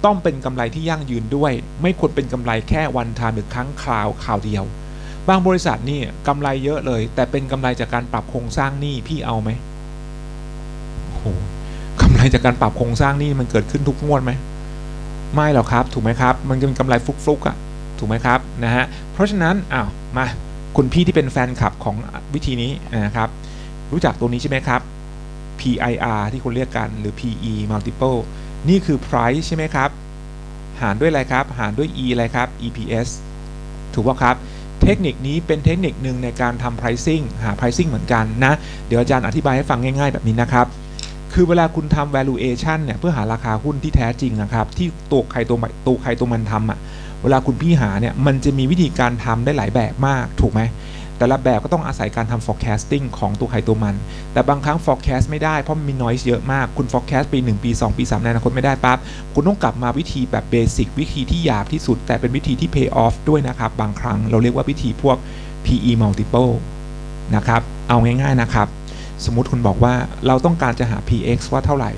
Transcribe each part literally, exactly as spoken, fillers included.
ต้องเป็นกำไรที่ยั่งยืนด้วยไม่ควรเป็นกำไรแค่วันทามหรือครั้งคราวคราวเดียวบางบริษัทนี่กำไรเยอะเลยแต่เป็นกำไรจากการปรับโครงสร้างหนี้พี่เอาไหมโอ้กำไรจากการปรับโครงสร้างหนี้มันเกิดขึ้นทุกงวดไหมไม่หรอกครับถูกไหมครับมันเป็นกำไรฟลุกๆอ่ะถูกไหมครับนะฮะเพราะฉะนั้นอ้าวมาคุณพี่ที่เป็นแฟนคลับของวิธีนี้นะครับรู้จักตัวนี้ใช่ไหมครับ พี ไอ อาร์ ที่คุณเรียกกันหรือ พี อี multiple นี่คือ price ใช่ไหมครับหารด้วยอะไรครับหารด้วย E อะไรครับ อี พี เอส ถูกป่ะครับเทคนิคนี้เป็นเทคนิคหนึ่งในการทำ pricing หา pricing เหมือนกันนะเดี๋ยวอาจารย์อธิบายให้ฟังง่ายๆแบบนี้นะครับคือเวลาคุณทำ valuation เนี่ยเพื่อหาราคาหุ้นที่แท้จริงนะครับที่ตัวใครตัวตัวใครตัวมันทำอ่ะเวลาคุณพี่หาเนี่ยมันจะมีวิธีการทำได้หลายแบบมากถูกไหมแต่ละแบบก็ต้องอาศัยการทำ forecasting ของตัวใครตัวมันแต่บางครั้ง forecast ไม่ได้เพราะมันมี noise เยอะมากคุณ forecast ปีหนึ่งปีสองปีสามในอนาคตไม่ได้ปั๊บคุณต้องกลับมาวิธีแบบ basic วิธีที่หยาบที่สุดแต่เป็นวิธีที่ pay off ด้วยนะครับบางครั้งเราเรียกว่าวิธีพวก พี อี multiple นะครับเอาง่ายๆนะครับสมมุติคุณบอกว่าเราต้องการจะหา พี เอ็กซ์ ว่าเท่าไหร่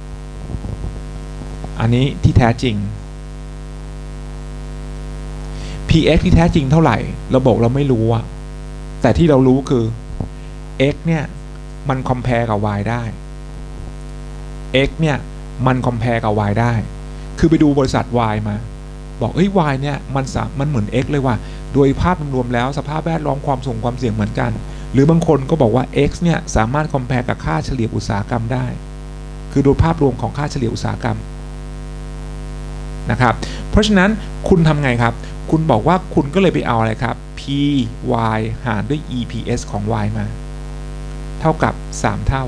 อันนี้ที่แท้จริง พี เอ็กซ์ ที่แท้จริงเท่าไหร่เราบอกเราไม่รู้อะแต่ที่เรารู้คือ x เนี่ยมัน compare กับ y ได้ x เนี่ยมัน compare กับ y ได้คือไปดูบริษัท y มาบอกเอ้ย y เนี่ยมันสามันเหมือน x เลยว่ะโดยภาพรวมแล้วสภาพแวดล้อมความสูงความเสี่ยงเหมือนกันหรือบางคนก็บอกว่า x เนี่ยสามารถ compare กับค่าเฉลี่ยอุตสาหกรรมได้คือโดยภาพรวมของค่าเฉลี่ยอุตสาหกรรมนะครับเพราะฉะนั้นคุณทำไงครับคุณบอกว่าคุณก็เลยไปเอาอะไรครับ p y หารด้วย อี พี เอส ของ y มาเท่ากับสามเท่า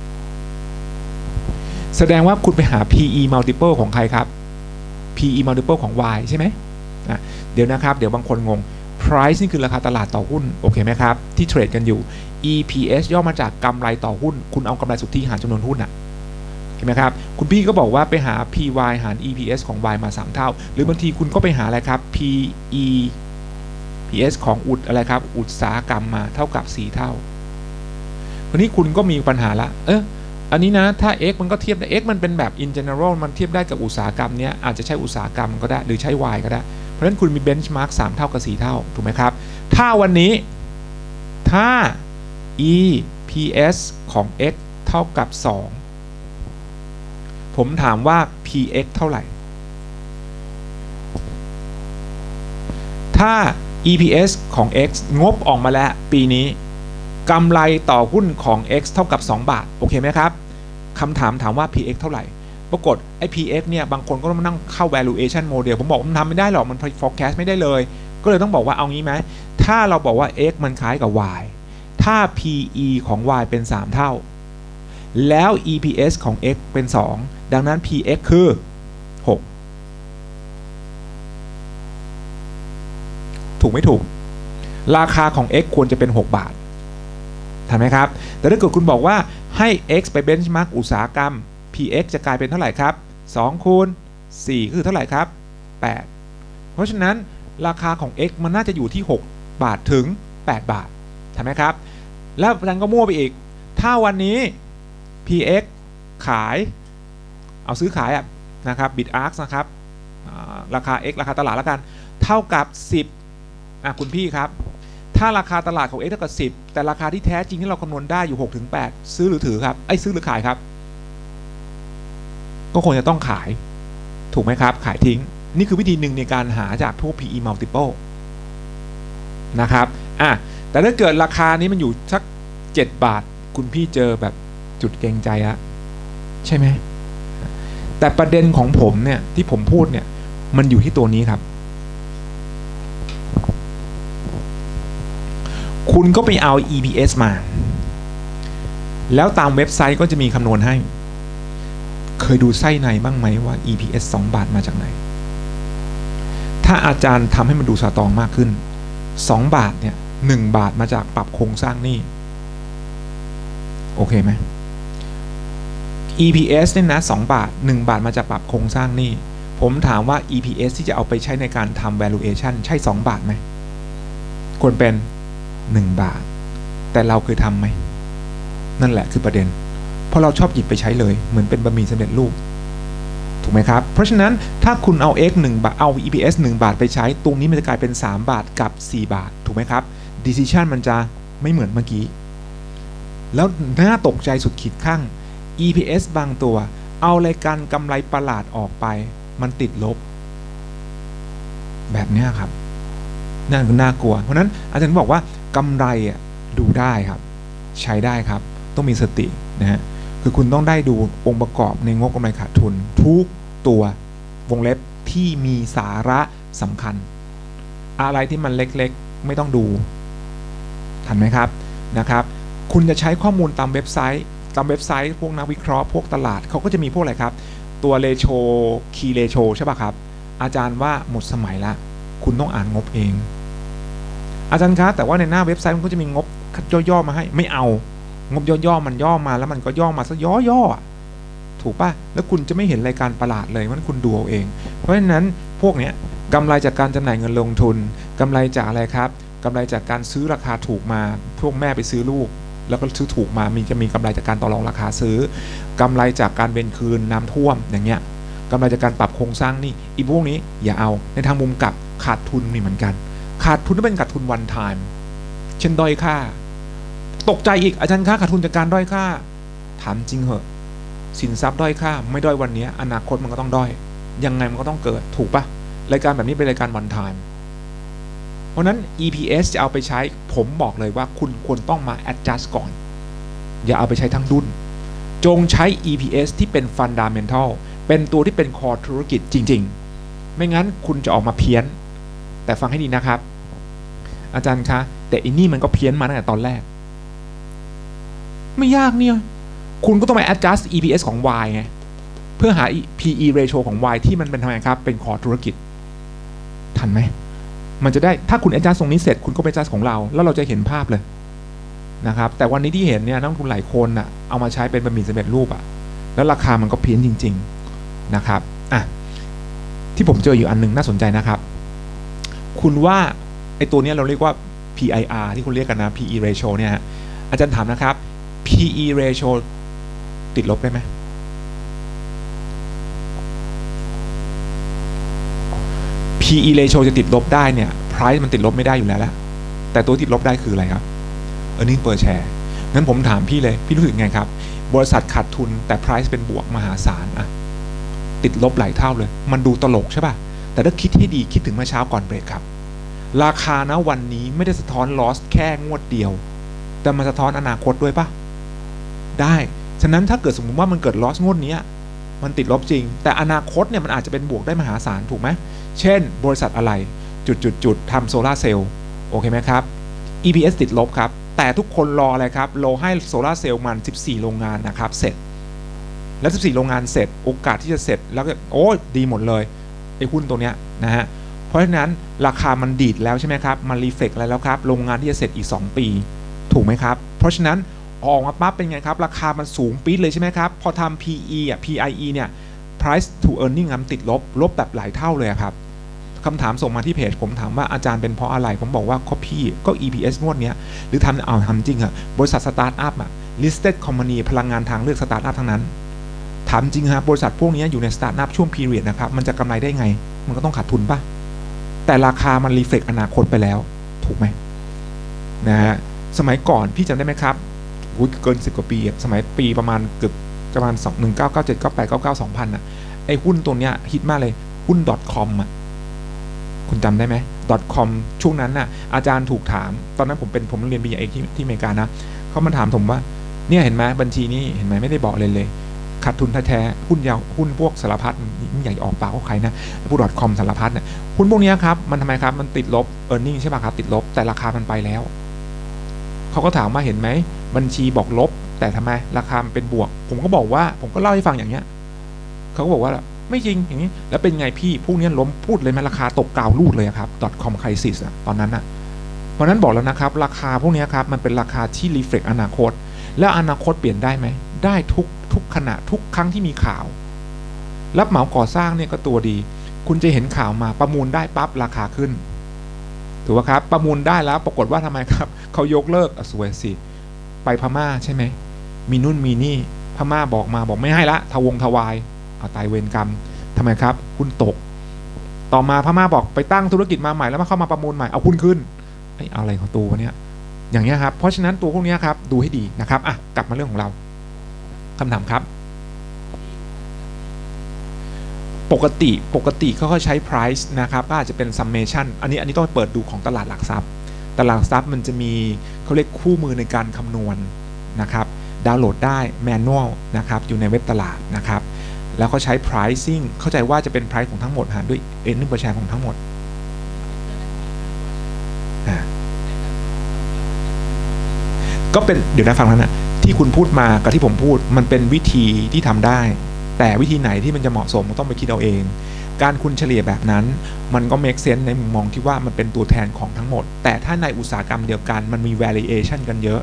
แสดงว่าคุณไปหา พี อี multiple ของใครครับ พี อี multiple ของ y ใช่ไหมอ่ะเดี๋ยวนะครับเดี๋ยวบางคนงง price นี่คือราคาตลาดต่อหุ้นโอเคไหมครับที่เทรดกันอยู่ อี พี เอส ย่อมาจากกำไรต่อหุ้นคุณเอากำไรสุทธิหารจำนวนหุ้นอ่ะเห็นไหมครับคุณพี่ก็บอกว่าไปหา พี วาย หาร อี พี เอส ของ y มาสามเท่าหรือบางทีคุณก็ไปหาอะไรครับ พี อี พี เอส ของอุตอะไรครับอุตสาหกรรมมาเท่ากับสี่เท่าวันนี้คุณก็มีปัญหาละเอออันนี้นะถ้า x มันก็เทียบได้ x มันเป็นแบบ in general มันเทียบได้กับอุตสาหกรรมเนี้ยอาจจะใช้อุตสาหกรรมก็ได้หรือใช้ y ก็ได้เพราะฉะนั้นคุณมี benchmark สามเท่ากับสี่เท่าถูกไหมครับถ้าวันนี้ถ้า e พี เอส ของ x เท่ากับสองผมถามว่า พี เอ็กซ์ เท่าไหร่ถ้า อี พี เอส ของ x งบออกมาแล้วปีนี้กำไรต่อหุ้นของ x เท่ากับสองบาทโอเคไหมครับคำถามถามว่า พี เอ็กซ์ เท่าไหร่ปรากฏไอ้ พี เอ็กซ์ เนี่ยบางคนก็ต้องมานั่งเข้า valuation model ผมบอกมันทำไม่ได้หรอกมัน forecast ไม่ได้เลยก็เลยต้องบอกว่าเอางี้ไหมถ้าเราบอกว่า x มันคล้ายกับ y ถ้า พี อี ของ y เป็นสามเท่าแล้ว อี พี เอส ของ x เป็นสองดังนั้น พี เอ็กซ์ คือหกถูกไม่ถูกราคาของ x ควรจะเป็นหกบาทถูกไหมครับแต่ถ้าเกิดคุณบอกว่าให้ x ไป benchmark อุตสาหกรรม พี เอ็กซ์ จะกลายเป็นเท่าไหร่ครับสองคูณสี่คือเท่าไหร่ครับแปดเพราะฉะนั้นราคาของ x มันน่าจะอยู่ที่หกบาทถึงแปดบาทถูกไหมครับแล้วอาจารย์ก็มั่วไปอีกถ้าวันนี้ พี เอ็กซ์ ขายเอาซื้อขายอ่ะนะครับ bid ask นะครับราคา x ราคาตลาดแล้วกันเท่ากับสิบอ่ะคุณพี่ครับถ้าราคาตลาดของ x เท่ากับสิบแต่ราคาที่แท้จริงที่เราคำนวณได้อยู่ หกถึงแปด ซื้อหรือถือครับไอ้ซื้อหรือขายครับก็คงจะต้องขายถูกไหมครับขายทิ้งนี่คือวิธีหนึ่งในการหาจากพวก พี อี multiple นะครับอ่ะแต่ถ้าเกิดราคานี้มันอยู่สักเจ็ดบาทคุณพี่เจอแบบจุดเกรงใจละใช่ไหมแต่ประเด็นของผมเนี่ยที่ผมพูดเนี่ยมันอยู่ที่ตัวนี้ครับคุณก็ไปเอา อี พี เอส มาแล้วตามเว็บไซต์ก็จะมีคำนวณให้เคยดูไส้ในบ้างไหมว่า อี พี เอส สองบาทมาจากไหนถ้าอาจารย์ทำให้มันดูสตรองมากขึ้นสองบาทเนี่ยหนึ่งบาทมาจากปรับโครงสร้างหนี้โอเคไหม อี พี เอส เนี่ยนะสองบาทหนึ่งบาทมาจากปรับโครงสร้างหนี้ผมถามว่า อี พี เอส ที่จะเอาไปใช้ในการทำ valuation ใช่สองบาทไหมควรเป็นหนึ่งบาทแต่เราเคยทำไหมนั่นแหละคือประเด็นเพราะเราชอบหยิบไปใช้เลยเหมือนเป็นบะหมี่สำเร็จรูปถูกไหมครับเพราะฉะนั้นถ้าคุณเอา x หนึ่งบาทเอา อี พี เอส หนึ่งบาทไปใช้ตรงนี้มันจะกลายเป็นสามบาทกับสี่บาทถูกไหมครับ decision มันจะไม่เหมือนเมื่อกี้แล้วน่าตกใจสุดขีดข้าง อี พี เอส บางตัวเอารายการกำไรประหลาดออกไปมันติดลบแบบนี้ครับน่าน่ากลัวเพราะนั้นอาจารย์บอกว่ากำไรอ่ะดูได้ครับใช้ได้ครับต้องมีสตินะฮะคือคุณต้องได้ดูองค์ประกอบในงบกำไรขาดทุนทุกตัววงเล็บที่มีสาระสำคัญอะไรที่มันเล็กๆไม่ต้องดูทันไหมครับนะครับคุณจะใช้ข้อมูลตามเว็บไซต์ตามเว็บไซต์พวกนักวิเคราะห์พวกตลาดเขาก็จะมีพวกอะไรครับตัวเรโชคีย์เรโชใช่ป่ะครับอาจารย์ว่าหมดสมัยละคุณต้องอ่านงบเองอาจารย์คะแต่ว่าในหน้าเว็บไซต์มันก็จะมีงบย่อๆมาให้ไม่เอางบย่อๆมันย่อมาแล้วมันก็ย่อมาซะย่อๆถูกป่ะแล้วคุณจะไม่เห็นรายการประหลาดเลยมันคุณดูเอาเองเพราะฉะนั้นพวกเนี้ยกำไรจากการจำหน่ายเงินลงทุนกำไรจากอะไรครับกำไรจากการซื้อราคาถูกมาพวกแม่ไปซื้อลูกแล้วก็ซื้อถูกมามีจะมีกำไรจากการต่อรองราคาซื้อกำไรจากการเบนคืนน้ำท่วมอย่างเงี้ยกำไรจากการปรับโครงสร้างนี่อีพวกนี้อย่าเอาในทางมุมกลับขาดทุนนี่เหมือนกันขาดทุนต้องเป็นขาดทุนวันไทม์เช่นด้อยค่าตกใจอีกอาจารย์ค่าขาดทุนจากการด้อยค่าถามจริงเหอะสินทรัพย์ด้อยค่าไม่ด้อยวันนี้อนาคตมันก็ต้องด้อยยังไงมันก็ต้องเกิดถูกปะรายการแบบนี้เป็นรายการวันไทม์เพราะนั้น อี พี เอส จะเอาไปใช้ผมบอกเลยว่าคุณควรต้องมา adjust ก่อนอย่าเอาไปใช้ทั้งดุนจงใช้ อี พี เอส ที่เป็น fundamental เป็นตัวที่เป็น core ธุรกิจจริงๆไม่งั้นคุณจะออกมาเพี้ยนแต่ฟังให้ดีนะครับอาจารย์คะแต่อันนี้มันก็เพี้ยนมาตั้งแต่ตอนแรกไม่ยากเนี่ยคุณก็ต้องไป adjust อี พี เอส ของ Y ไงเพื่อหา พี อี ratio ของ Y ที่มันเป็นทำไมครับเป็น core ธุรกิจทันไหมมันจะได้ถ้าคุณ adjust ตรงนี้เสร็จคุณก็ไป adjust ของเราแล้วเราจะเห็นภาพเลยนะครับแต่วันนี้ที่เห็นเนี่ยนักลงทุนหลายคนอ่ะเอามาใช้เป็นบะหมี่สำเร็จรูปอ่ะแล้วราคามันก็เพี้ยนจริงๆนะครับอ่ะที่ผมเจออยู่อันนึงน่าสนใจนะครับคุณว่าไอ้ตัวนี้เราเรียกว่า พี ไอ อาร์ ที่คุณเรียกกันนะ พี อี ratio เนี่ยอาจารย์ถามนะครับ พี อี ratio ติดลบได้ไหม พี อี ratio จะติดลบได้เนี่ย price มันติดลบไม่ได้อยู่แล้วแหละแต่ตัวติดลบได้คืออะไรครับ earning per share งั้นผมถามพี่เลยพี่รู้สึกไงครับบริษัทขาดทุนแต่ price เป็นบวกมหาศาลอะติดลบหลายเท่าเลยมันดูตลกใช่ป่ะแต่ถ้าคิดให้ดีคิดถึงเมื่อเช้าก่อนเบรกครับราคานะวันนี้ไม่ได้สะท้อน loss แค่งวดเดียวแต่มันสะท้อนอนาคตด้วยป่ะได้ฉะนั้นถ้าเกิดสมมติว่ามันเกิด loss งวดนี้มันติดลบจริงแต่อนาคตเนี่ยมันอาจจะเป็นบวกได้มหาศาลถูกไหมเช่นบริษัทอะไรจุดจุดจุดทำโซลาร์เซลล์โอเคไหมครับ อี พี เอส ติดลบครับแต่ทุกคนรออะไรครับรอให้โซลาร์เซลล์มันสิบสี่โรงงานนะครับเสร็จแล้วสิบสี่โรงงานเสร็จโอกาสที่จะเสร็จแล้วก็โอ้ดีหมดเลยไอ้หุ้นตัวเนี้ยนะฮะเพราะฉะนั้นราคามันดีดแล้วใช่ไหมครับมันรีเฟกอะไรแล้วครับโรงงานที่จะเสร็จอีกสองปีถูกไหมครับเพราะฉะนั้นออกมาปั๊บเป็นไงครับราคามันสูงปี๊ดเลยใช่ไหมครับพอทำ พี อี อ่ะ พี ไอ อี เนี่ย price to earning มันติดลบลบแบบหลายเท่าเลยครับคำถามส่งมาที่เพจผมถามว่าอาจารย์เป็นเพราะอะไรผมบอกว่าก็พี่ก็ อี พี เอส งวดเนี้ยหรือทำเอาทำจริงอะบริษัทสตาร์ทอัพอะ listed company พลังงานทางเลือกสตาร์ทอัพทั้งนั้นถามจริงฮะบริษัทพวกนี้อยู่ในสตาร์ทอัพช่วง period นะครับมันจะกำไรได้ไงมันก็ต้องขาดทุนป่ะแต่ราคามัน reflect อนาคตไปแล้วถูกไหมนะฮะสมัยก่อนพี่จำได้ไหมครับเกินสิบกว่าปีสมัยปีประมาณเกือบประมาณหนึ่งเก้าเก้าเจ็ดเก้าแปดเก้าเก้าสองพันอะไอหุ้นตัวเนี้ยฮิตมากเลยหุ้น .com อะคุณจำได้ไหม .com ช่วงนั้นน่ะอาจารย์ถูกถามตอนนั้นผมเป็นผมเรียนปริญญาเอกที่ที่อเมริกานะเขามาถามผมว่าเนี่ยเห็นไหมบัญชีนี้เห็นไหมไม่ได้บอกเลยเลยขาดทุนแท้ๆหุ้นยาวหุ้นพวกสารพัดมันใหญ่ออกปากเขาใครนะพวก .com สารพัดเนี่ยหุ้นพวกนี้ครับมันทำไมครับมันติดลบ earning ใช่ป่ะครับติดลบแต่ราคามันไปแล้วเขาก็ถามว่าเห็นไหมบัญชีบอกลบแต่ทำไมราคามันเป็นบวกผมก็บอกว่าผมก็เล่าให้ฟังอย่างเงี้ยเขาก็บอกว่าไม่จริงอย่างนี้แล้วเป็นไงพี่พวกนี้ล้มพูดเลยไหมราคาตกกาวรูดเลยครับ .com crisis อะตอนนั้นอะเพราะนั้นบอกแล้วนะครับราคาพวกนี้ครับมันเป็นราคาที่ reflect อนาคตแล้วอนาคตเปลี่ยนได้ไหมได้ทุกทุกขณะทุกครั้งที่มีข่าวรับเหมาก่อสร้างเนี่ยก็ตัวดีคุณจะเห็นข่าวมาประมูลได้ปั๊บราคาขึ้นถูกไหมครับประมูลได้แล้วปรากฏว่าทำไมครับเขายกเลิกสวยสิไปพม่าใช่ไหมมีนู่นมีนี่พม่าบอกมาบอกไม่ให้ละทวงทวายเอาตายเวรกรรมทำไมครับหุ้นตกต่อมาพม่าบอกไปตั้งธุรกิจมาใหม่แล้วมาเข้ามาประมูลใหม่เอาหุ้นขึ้นไอ้อะไรของตัวเนี้ยอย่างเงี้ยครับเพราะฉะนั้นตัวพวกนี้ครับดูให้ดีนะครับอ่ะกลับมาเรื่องของเราคำถามครับปกติปกติเขาก็ใช้ price นะครับก็อาจจะเป็น summation อันนี้อันนี้ต้องเปิดดูของตลาดหลักทรัพย์ตลาดหลักทรัพย์มันจะมีเขาเรียกคู่มือในการคำนวณนะครับดาวน์โหลดได้ manual นะครับอยู่ในเว็บตลาดนะครับแล้วเขาใช้ pricing เข้าใจว่าจะเป็น price ของทั้งหมดหารด้วย earning per share ของทั้งหมดก็เป็นเดี๋ยวนะฟังแล้วนะที่คุณพูดมากับที่ผมพูดมันเป็นวิธีที่ทำได้แต่วิธีไหนที่มันจะเหมาะสมต้องไปคิดเอาเองการคุณเฉลี่ยแบบนั้นมันก็ make sense ในมุมมองที่ว่ามันเป็นตัวแทนของทั้งหมดแต่ถ้าในอุตสาหกรรมเดียวกันมันมี variation กันเยอะ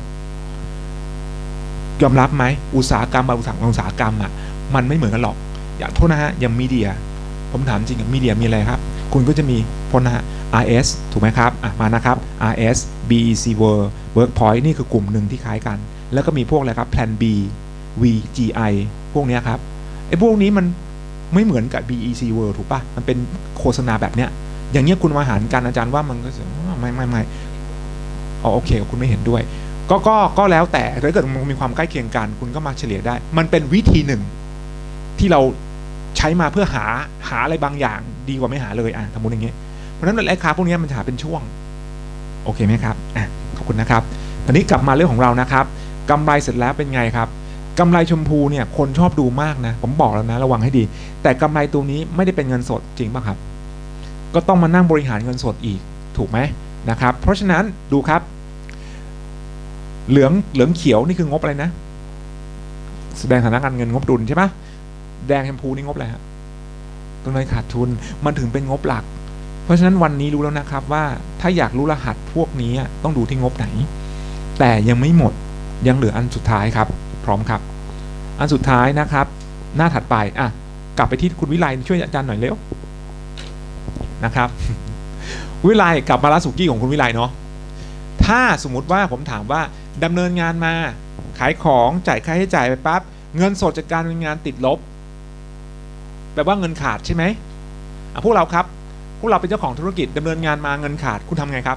ยอมรับไหมอุตสาหกรรมบางอุตสาหกรรมอุตสาหกรรมอ่ะมันไม่เหมือนกันหรอกอย่างโทษนะฮะอย่างมีเดียผมถามจริงกับมีเดียมีอะไรครับคุณก็จะมีพลนะฮะ อาร์ เอส ถูกไหมครับอ่ะมานะครับ อาร์ เอส บี อี ซี World Workpoint นี่คือกลุ่มหนึ่งที่คล้ายกันแล้วก็มีพวกอะไรครับ Plan B วี จี ไอ พวกนี้ครับไอ้พวกนี้มันไม่เหมือนกับ บี อี ซี World ถูกปะมันเป็นโฆษณาแบบเนี้ยอย่างเงี้ยคุณมาหารกันอาจารย์ว่ามันก็ไม่ไม่ไม่อ๋อโอเคคุณไม่เห็นด้วยก็ก็ก็แล้วแต่ถ้าเกิดมันมีความใกล้เคียงกันคุณก็มาเฉลี่ยได้มันเป็นวิธีหนึ่งที่เราใช้มาเพื่อหาหาอะไรบางอย่างดีกว่าไม่หาเลยอ่ะสมมติอย่างเงี้ยเพราะฉะนั้นราคาพวกนี้มันจะหาเป็นช่วงโอเคไหมครับอ่ะขอบคุณนะครับตอนนี้กลับมาเรื่องของเรานะครับกำไรเสร็จแล้วเป็นไงครับกำไรชมพูเนี่ยคนชอบดูมากนะผมบอกแล้วนะระวังให้ดีแต่กำไรตัวนี้ไม่ได้เป็นเงินสดจริงป่ะครับก็ต้องมานั่งบริหารเงินสดอีกถูกไหมนะครับเพราะฉะนั้นดูครับเหลืองเหลืองเขียวนี่คืองบอะไรนะแสดงฐานะการเงินงบดุลใช่ปะแดงชมพูนี่งบอะไรฮะกำไรขาดทุนมันถึงเป็นงบหลักเพราะฉะนั้นวันนี้รู้แล้วนะครับว่าถ้าอยากรู้รหัสพวกนี้ต้องดูที่งบไหนแต่ยังไม่หมดยังเหลืออันสุดท้ายครับพร้อมครับอันสุดท้ายนะครับหน้าถัดไปอ่ะกลับไปที่คุณวิไลช่วยอาจารย์หน่อยเร็วนะครับวิไลกลับมาร้านสุกี้ของคุณวิไลเนาะถ้าสมมุติว่าผมถามว่าดำเนินงานมาขายของจ่ายค่าใช้จ่ายไปปั๊บเงินสดจากการดำเนินงานติดลบแปลว่าเงินขาดใช่ไหมอ่ะพวกเราครับพวกเราเป็นเจ้าของธุรกิจดำเนินงานมาเงินขาดคุณทำไงครับ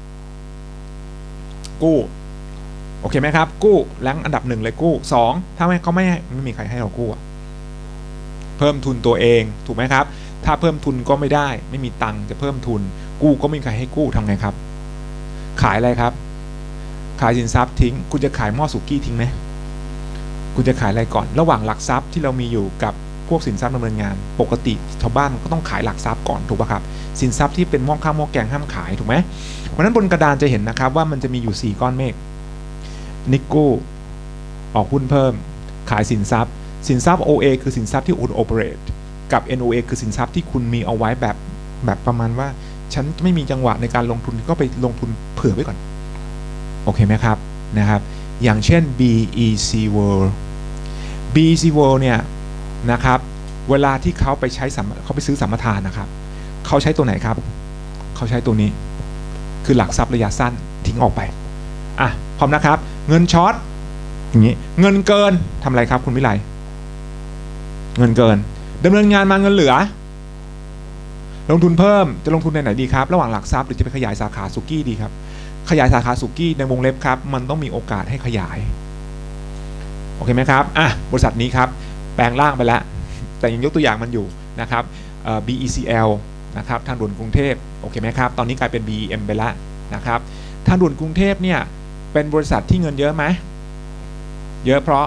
กู้โอเคไหมครับกู้แรงอันดับหนึ่งเลยกู้สองถ้าไม่เขาไม่ไม่มีใครให้เรากู้เพิ่มทุนตัวเองถูกไหมครับถ้าเพิ่มทุนก็ไม่ได้ไม่มีตังค์จะเพิ่มทุนกู้ก็ไม่มีใครให้กู้ทำไงครับขายอะไรครับขายสินทรัพย์ทิ้งคุณจะขายหม้อสุกี้ทิ้งไหมคุณจะขายอะไรก่อนระหว่างหลักทรัพย์ที่เรามีอยู่กับพวกสินทรัพย์ดำเนินงานปกติชาวบ้านก็ต้องขายหลักทรัพย์ก่อนถูกป่ะครับสินทรัพย์ที่เป็นหม้อข้าวหม้อแกงห้ามขายถูกไหมเพราะฉะนั้นบนกระดานจะเห็นนะครับว่ามันจะมีอยู่สี่ก้อนเมฆนิกกู้ออกหุ้นเพิ่มขายสินทรัพย์สินทรัพย์ โอ เอ คือสินทรัพย์ที่คุณ operate กับ เอ็น โอ เอ คือสินทรัพย์ที่คุณมีเอาไว้แบบแบบประมาณว่าฉันไม่มีจังหวะในการลงทุนก็ไปลงทุนเผื่อไว้ก่อนโอเคไหมครับนะครับอย่างเช่น บี อี ซี World บี อี ซี World เนี่ยนะครับเวลาที่เขาไปใช้เขาไปซื้อสัมปทานนะครับเขาใช้ตัวไหนครับเขาใช้ตัวนี้คือหลักทรัพย์ระยะสั้นทิ้งออกไปอ่ะพร้อมนะครับเงินช็อตอย่างนี้เงินเกินทำอะไรครับคุณวิไลเงินเกินดำเนินงานมาเงินเหลือลงทุนเพิ่มจะลงทุนในไหนดีครับระหว่างหลักทรัพย์หรือจะไปขยายสาขาสุกี้ดีครับขยายสาขาสุกี้ในวงเล็บครับมันต้องมีโอกาสให้ขยายโอเคไหมครับอ่ะบริษัทนี้ครับแปลงร่างไปแล้วแต่ยังยกตัวอย่างมันอยู่นะครับ บี อี ซี แอล นะครับทางด่วนกรุงเทพโอเคไหมครับตอนนี้กลายเป็น บี อี เอ็ม ไปแล้วนะครับทางด่วนกรุงเทพเนี่ยเป็นบริษัทที่เงินเยอะไหมเยอะเพราะ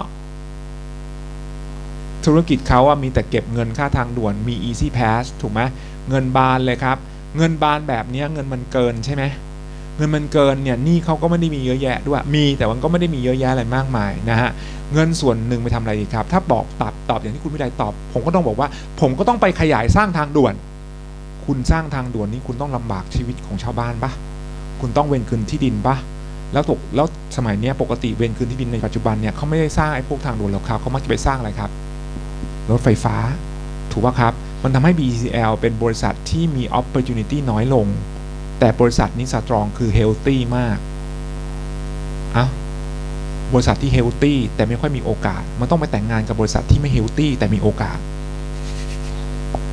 ธุรกิจเขาอะมีแต่เก็บเงินค่าทางด่วนมี Easy Pass ถูกไหมเงินบานเลยครับเงินบานแบบนี้เงินมันเกินใช่ไหมเงินมันเกินเนี่ยหนี้เขาก็ไม่ได้มีเยอะแยะด้วยมีแต่มันก็ไม่ได้มีเยอะแยะอะไรมากมายนะฮะเงินส่วนหนึ่งไปทำอะไรดีครับถ้าบอกตอบตอบอย่างที่คุณวิไลตอบผมก็ต้องบอกว่าผมก็ต้องไปขยายสร้างทางด่วนคุณสร้างทางด่วนนี้คุณต้องลำบากชีวิตของชาวบ้านปะคุณต้องเวรคืนที่ดินปะแล้วตกแล้วสมัยนี้ปกติเวรคืนที่ดินในปัจจุบันเนี่ยเขาไม่ได้สร้างไอ้พวกทางด่วนหรอกครับเขามักจะไปสร้างอะไรครับรถไฟฟ้าถูกป่ะครับมันทำให้ บี อี ซี แอล เป็นบริษัทที่มี opportunity น้อยลงแต่บริษัทนี้ strong คือ healthy มากอ่ะบริษัทที่ healthy แต่ไม่ค่อยมีโอกาสมันต้องไปแต่งงานกับบริษัทที่ไม่ healthy แต่มีโอกาส